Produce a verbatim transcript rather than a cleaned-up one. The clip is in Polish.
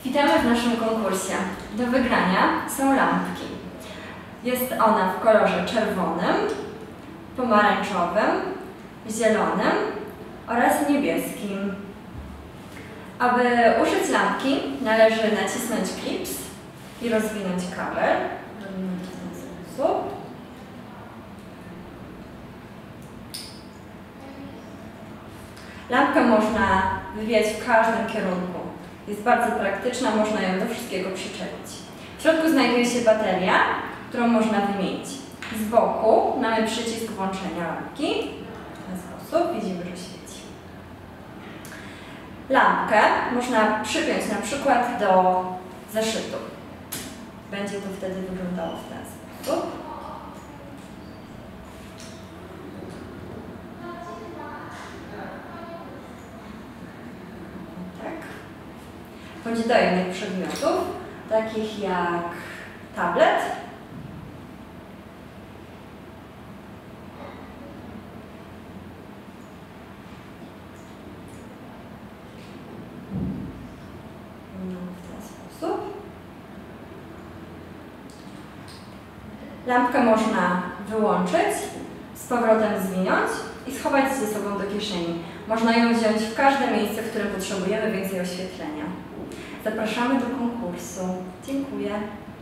Witamy w naszym konkursie. Do wygrania są lampki. Jest ona w kolorze czerwonym, pomarańczowym, zielonym oraz niebieskim. Aby użyć lampki, należy nacisnąć klips i rozwinąć kabel. Robimy to w ten sposób. Lampkę można wywijać w każdym kierunku. Jest bardzo praktyczna, można ją do wszystkiego przyczepić. W środku znajduje się bateria, którą można wymienić. Z boku mamy przycisk włączenia lampki. W ten sposób widzimy, że świeci. Lampkę można przypiąć na przykład do zeszytu. Będzie to wtedy wyglądało w ten sposób. Bądź do innych przedmiotów, takich jak tablet, w ten sposób. Lampkę można wyłączyć, z powrotem zwinąć i schować ze sobą do kieszeni. Można ją wziąć w każde miejsce, w którym potrzebujemy więcej oświetlenia. Zapraszamy do konkursu. Dziękuję.